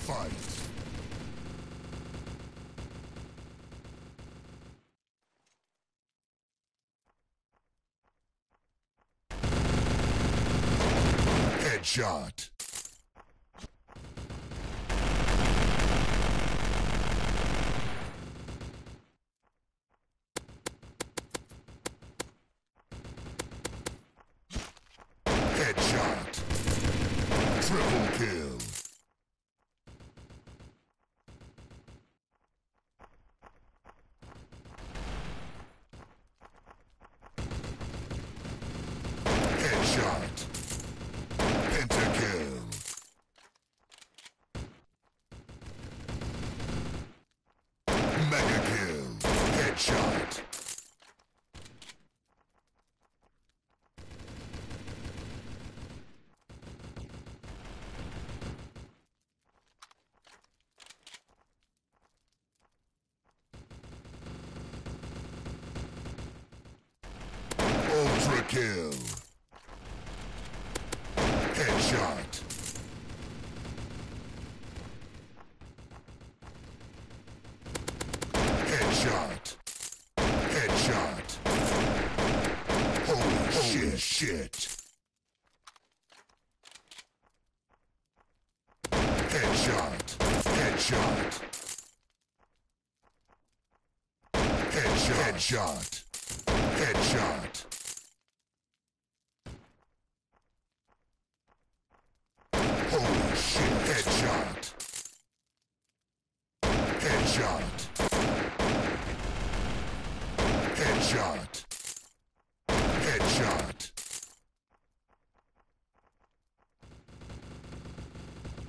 Fight. Headshot. Headshot. Triple kill. Headshot. Pentakill. Mega kill. Headshot. Ultra kill. Headshot. Headshot. Headshot. Holy shit. Headshot. Headshot. Headshot. Headshot. Holy shit. Headshot. Headshot. Headshot. Headshot.